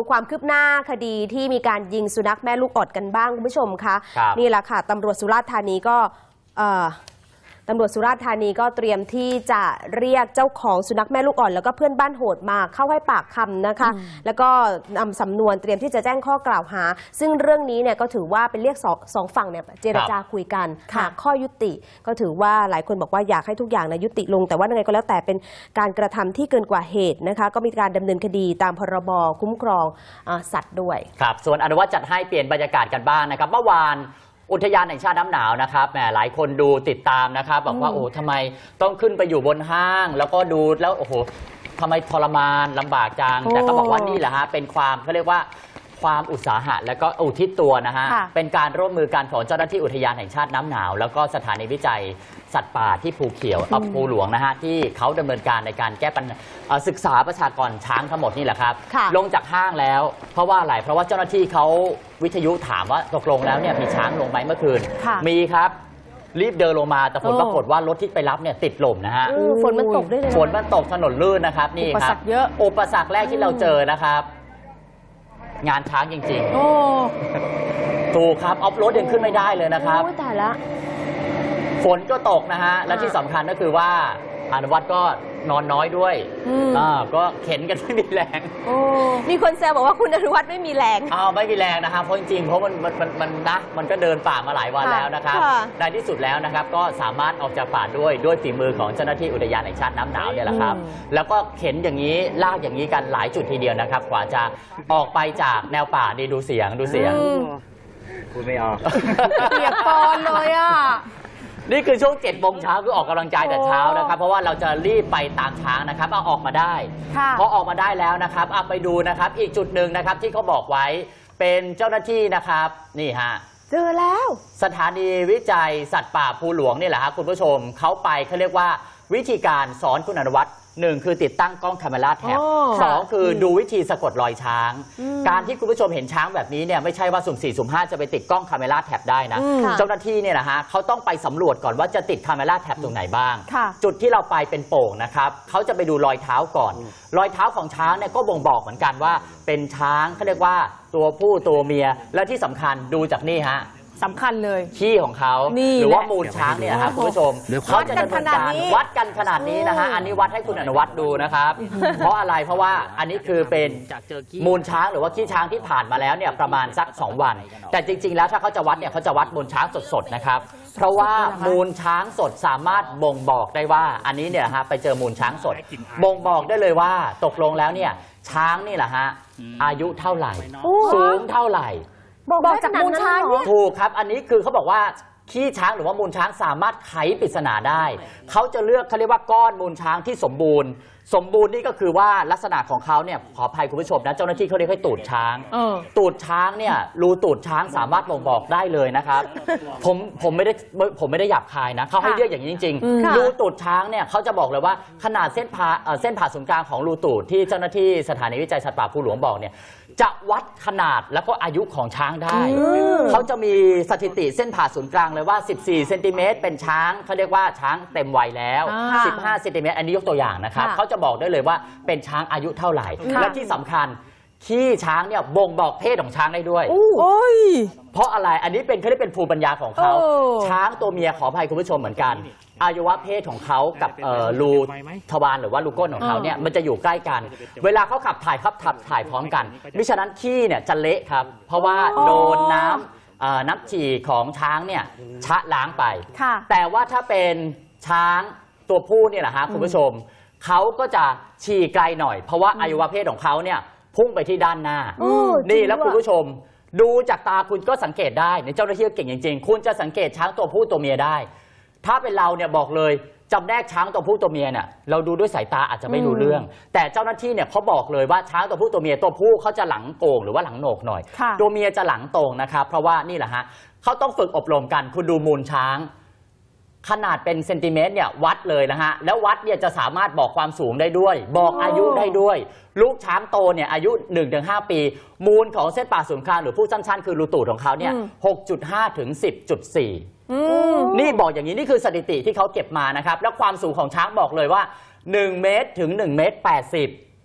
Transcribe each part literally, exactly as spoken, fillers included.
ความคืบหน้าคดีที่มีการยิงสุนัขแม่ลูกอ่อนกันบ้างคุณผู้ชมคะนี่แหละค่ะตำรวจสุราษฎร์ธานีก็ตำรวจสุราษฎร์ธานีก็เตรียมที่จะเรียกเจ้าของสุนัขแม่ลูกอ่อนแล้วก็เพื่อนบ้านโหดมาเข้าให้ปากคำนะคะแล้วก็นำสำนวนเตรียมที่จะแจ้งข้อกล่าวหาซึ่งเรื่องนี้เนี่ยก็ถือว่าเป็นเรียกสองสองฝั่งเนี่ยเจรจาคุยกันหาข้อยุติก็ถือว่าหลายคนบอกว่าอยากให้ทุกอย่างนะยุติลงแต่ว่ายังไงก็แล้วแต่เป็นการกระทำที่เกินกว่าเหตุนะคะก็มีการดำเนินคดีตามพรบคุ้มครองสัตว์ด้วยครับส่วนอนุวัฒน์จัดให้เปลี่ยนบรรยากาศกันบ้างนะครับเมื่อวานอุทยานแห่งชาติน้ำหนาวนะครับแหมหลายคนดูติดตามนะครับบอกว่าโอ้ทำไมต้องขึ้นไปอยู่บนห้างแล้วก็ดูแล้วโอ้โหทำไมทรมานลำบากจังแต่ก็บอกว่านี่แหละฮะเป็นความเขาเรียกว่าความอุตสาหะและก็อุทิศตัวนะฮะเป็นการร่วมมือกันของเจ้าหน้าที่อุทยานแห่งชาติน้ำหนาวแล้วก็สถานีวิจัยสัตว์ป่าที่ภูเขียวอัปภูหลวงนะฮะที่เขาดำเนินการในการแก้ปัญหาศึกษาประชากรช้างทั้งหมดนี่แหละครับลงจากห้างแล้วเพราะว่าอะไรเพราะว่าเจ้าหน้าที่เขาวิทยุถามว่าตกลงแล้วเนี่ยมีช้างลงไหมเมื่อคืนมีครับรีบเดินลงมาแต่ผลปรากฏว่ารถที่ไปรับเนี่ยติดลมนะฮะฝนมันตกด้วยเลยฝนมันตกถนนลื่นนะครับนี่ครับอุปสรรคเยอะอุปสรรคแรกที่เราเจอนะครับงานช้างจริงๆโอ้ถูกครับออฟโรดยังขึ้นไม่ได้เลยนะครับตายละฝนก็ตกนะฮะและที่สำคัญก็คือว่าอนุวัฒน์ก็นอนน้อยด้วยอ่าก็เข็นกันไม่มีแรงมีคนแซวบอกว่าคุณอนุวัฒน์ไม่มีแรงอ้าวไม่มีแรงนะครับเพราะจริงๆเพราะมันมันมันมันนะมันก็เดินป่ามาหลายวันแล้วนะครับในที่สุดแล้วนะครับก็สามารถออกจากป่าด้วยด้วยฝีมือของเจ้าหน้าที่อุทยานแห่งชาติน้ำหนาวเนี่ยแหละครับแล้วก็เข็นอย่างนี้ลากอย่างนี้กันหลายจุดทีเดียวนะครับกว่าจะออกไปจากแนวป่านี่ดูเสียงดูเสียงพูดไม่ออกเปียกปอนเลยอ่ะนี่คือช่วงเจ็ดโมงเช้าคือออกกำลังกายแต่เช้านะครับเพราะว่าเราจะรีบไปตามช้างนะครับเอาออกมาได้พอออกมาได้แล้วนะครับเอาไปดูนะครับอีกจุดหนึ่งนะครับที่เขาบอกไว้เป็นเจ้าหน้าที่นะครับนี่ฮะเจอแล้วสถานีวิจัยสัตว์ป่าภูหลวงนี่แหละครับคุณผู้ชมเขาไปเขาเรียกว่าวิธีการสอนคุณอนุวัฒน์หนึ่งคือติดตั้งกล้องคาเมราแท็บสองคือดูวิธีสะกดรอยช้างการที่คุณผู้ชมเห็นช้างแบบนี้เนี่ยไม่ใช่ว่าสุ่มสี่สุ่มห้าจะไปติดกล้องคาเมราแท็บได้นะเจ้าหน้าที่เนี่ยนะฮะเขาต้องไปสำรวจก่อนว่าจะติดคาเมราแท็บตรงไหนบ้างจุดที่เราไปเป็นโป่งนะครับเขาจะไปดูรอยเท้าก่อนรอยเท้าของช้างเนี่ยก็บ่งบอกเหมือนกันว่าเป็นช้างเขาเรียกว่าตัวผู้ตัวเมียและที่สำคัญดูจากนี่ฮะสำคัญเลยขี้ของเขาหรือว่ามูลช้างเนี่ยครับคุณผู้ชมเขาจะดำเนินการวัดกันขนาดนี้นะฮะอันนี้วัดให้คุณอนุวัฒน์ดูนะครับเพราะอะไรเพราะว่าอันนี้คือเป็นมูลช้างหรือว่าขี้ช้างที่ผ่านมาแล้วเนี่ยประมาณสักสองวันแต่จริงๆแล้วถ้าเขาจะวัดเนี่ยเขาจะวัดมูลช้างสดๆนะครับเพราะว่ามูลช้างสดสามารถบ่งบอกได้ว่าอันนี้เนี่ยฮะไปเจอมูลช้างสดบ่งบอกได้เลยว่าตกลงแล้วเนี่ยช้างนี่แหละฮะอายุเท่าไหร่สูงเท่าไหร่บอกจากมูลช้างถูกครับอันนี้คือเขาบอกว่าขี้ช้างหรือว่ามูลช้างสามารถไขปริศนาได้เขาจะเลือกเขาเรียกว่าก้อนมูลช้างที่สมบูรณ์สมบูรณ์นี่ก็คือว่าลักษณะของเขาเนี่ยขออภัยคุณผู้ชมนะเจ้าหน้าที่เขาเรียกให้ตูดช้างตูดช้างเนี่ยรูตูดช้างสามารถบ่งบอกได้เลยนะครับผมผมไม่ได้ผมไม่ได้หยาบคายนะเขาให้เรียกอย่างนี้จริงๆรูตูดช้างเนี่ยเขาจะบอกเลยว่าขนาดเส้นผ่าเส้นผ่าศูนย์กลางของรูตูดที่เจ้าหน้าที่สถานีวิจัยสัตว์ป่าภูหลวงบอกเนี่ยจะวัดขนาดแล้วก็อายุของช้างได้เขาจะมีสถิติเส้นผ่าศูนย์กลางเลยว่าสิบสี่เซนติเมตรเป็นช้างเขาเรียกว่าช้างเต็มวัยแล้วสิบห้าเซนติเมตรอันนี้ยกตัวอย่างนะครับเขาจะบอกได้เลยว่าเป็นช้างอายุเท่าไหร่และที่สำคัญขี้ช้างเนี่ยบ่งบอกเพศของช้างได้ด้วยเพราะอะไรอันนี้เป็นเขาเรียกเป็นภูมิปัญญาของเขาช้างตัวเมียขออภัยคุณผู้ชมเหมือนกันอวัยวะเพศของเขากับรูทวารหรือว่ารูก้นของเขาเนี่ยมันจะอยู่ใกล้กันเวลาเขาขับถ่ายขับขับถ่ายพร้อมกันมิฉะนั้นขี้เนี่ยจะเละครับเพราะว่าโดนน้ำน้ำฉี่ของช้างเนี่ยชะล้างไปแต่ว่าถ้าเป็นช้างตัวผู้เนี่ยแหละฮะคุณผู้ชมเขาก็จะฉี่ไกลหน่อยเพราะว่าอวัยวะเพศของเขาเนี่ยพุ่งไปที่ด้านหน้านี่แล้วคุณผู้ชมดูจากตาคุณก็สังเกตได้ในเจ้าหน้าที่เก่งจริงๆคุณจะสังเกตช้างตัวผู้ตัวเมียได้ถ้าเป็นเราเนี่ยบอกเลยจำแนกช้างตัวผู้ตัวเมียเนี่ยเราดูด้วยสายตาอาจจะไม่รู้เรื่องแต่เจ้าหน้าที่เนี่ยเขาบอกเลยว่าช้างตัวผู้ตัวเมียตัวผู้เขาจะหลังโก่งหรือว่าหลังโหนกหน่อยตัวเมียจะหลังตรงนะครับเพราะว่านี่แหละฮะเขาต้องฝึกอบรมกันคุณดูมูลช้างขนาดเป็นเซนติเมตรเนี่ยวัดเลยนะฮะแล้ววัดเนี่ยจะสามารถบอกความสูงได้ด้วยบอกอายุได้ด้วยลูกช้างโตเนี่ยอายุ หนึ่งถึงห้า ปีมูลของเส้นผ่าศูนย์กลางหรือผู้สั้นๆคือรูตูดของเขาเนี่ย หกจุดห้า ถึง สิบจุดสี่ นี่บอกอย่างนี้นี่คือสถิติที่เขาเก็บมานะครับแล้วความสูงของช้างบอกเลยว่าหนึ่งเมตรถึงหนึ่งเมตรแปดสิบ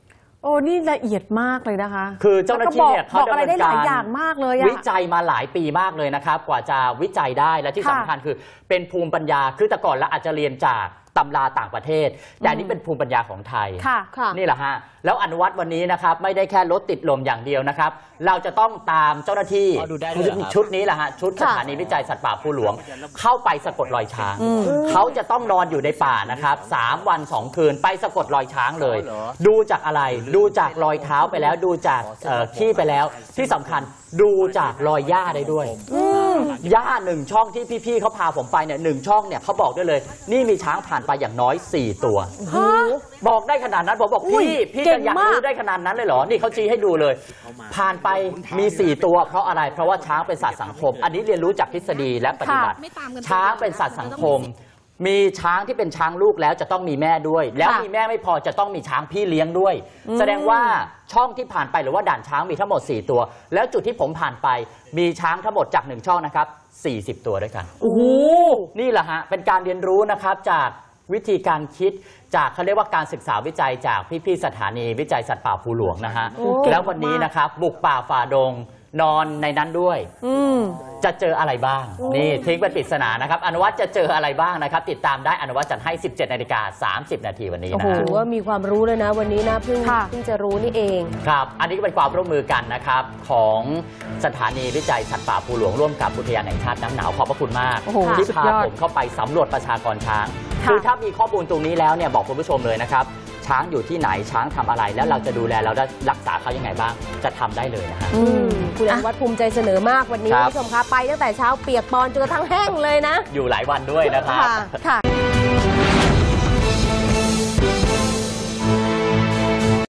โอ้นี่ละเอียดมากเลยนะคะคือเจ้าหน้าที่เนี่ยเขาบอกอะไรได้หลายดำเนินกอย่างมากเลยอะวิจัยมาหลายปีมากเลยนะครับ กว่าจะวิจัยได้และที่ค่ะสำคัญคือเป็นภูมิปัญญาคือแต่ก่อนเราอาจจะเรียนจากตำราต่างประเทศ แต่อันนี้เป็นภูมิปัญญาของไทยค่ะค่ะนี่แหละฮะแล้วอนุวัตวันนี้นะครับไม่ได้แค่รถติดลมอย่างเดียวนะครับ เราจะต้องตามเจ้าหน้าที่อ๋อดูได้ด้วยเหรอครับชุดนี้แหละฮะชุดสถานีวิจัยสัตว์ป่าภูหลวง เข้าไปสะกดรอยช้าง เขาจะต้องนอนอยู่ในป่านะครับสามวันสองคืนไปสะกดรอยช้างเลยอ๋อเหรอดูจากอะไรดูจากรอยเท้าไปแล้วดูจากเอ่อขี้ไปแล้ว ที่สำคัญดูจากรอยหญ้าได้ด้วยหญ้าหนึ่งช่องที่พี่ๆเขาพาผมไปเนี่ยหนึ่งช่องเนี่ยเขาบอกได้เลย นี่มีช้างผ่านไปอย่างน้อยสี่ตัว บอกได้ขนาดนั้นผมบอกอุ้ยพี่พี่เก่จะงอยากมากรู้ได้ขนาดนั้นเลยเหรอนี่เขาชี้ให้ดูเลย ผ่านไปมีสี่ตัวเพราะอะไรเพราะว่าช้างเป็นสัตว์สังคม อันนี้เรียนรู้จากทฤษฎีและปฏิบัติ ช้างเป็นสัตว์สังคม มีช้างที่เป็นช้างลูกแล้วจะต้องมีแม่ด้วย แล้วมีแม่ไม่พอจะต้องมีช้างพี่เลี้ยงด้วย แสดงว่าช่องที่ผ่านไปหรือว่าด่านช้างมีทั้งหมดสี่ตัว แล้วจุดที่ผมผ่านไปมีช้างทั้งหมดจากหนึ่งช่องนะครับสี่สิบตัวด้วยกันโอ้โหนี่แหละฮะเป็นการเรียนรู้นะครับจากวิธีการคิดจากเขาเรียกว่าการศึกษาวิจัยจากพี่ๆสถานีวิจัยสัตว์ป่าภูหลวงนะฮะโอ้เก่งแล้ววันนี้นะครับบุกป่าฝ่าดงนอนในนั้นด้วยอืมจะเจออะไรบ้าง นี่ทิ้งเป็นปริศนานะครับอนุวัฒน์จะเจออะไรบ้างนะครับ ติดตามได้อนุวัฒน์จัดให้ สิบเจ็ดนาฬิกาสามสิบนาทีวันนี้โอ้นะโหฮะถือว่ามีความรู้เลยนะวันนี้นะเพิ่งค่ะเพิ่งจะรู้นี่เองครับ อันนี้ก็เป็นความร่วมมือกันนะครับของสถานีวิจัยสัตว์ป่าภูหลวงร่วมกับอุทยานแห่งชาติน้ำหนาวขอบพระคุณมากโอ้โหที่สุดพายอดผมเข้าไปสำรวจประชากรช้างค่ะคือถ้ามีข้อมูลตรงนี้แล้วเนี่ยบอกคุณผู้ชมเลยนะครับช้างอยู่ที่ไหนช้างทำอะไร แล้วเราจะดูแลเราได้รักษาเขายังไงบ้างจะทำได้เลยนะฮะอืมคุณอนุวัฒน์ภูมิใจเสนอมากวันนี้ครัคุบณผู้ชมคะไปตั้งแต่เช้าเปียกปอนจนกระทั่งแห้งเลยนะอยู่หลายวันด้วยนะครับค่ะ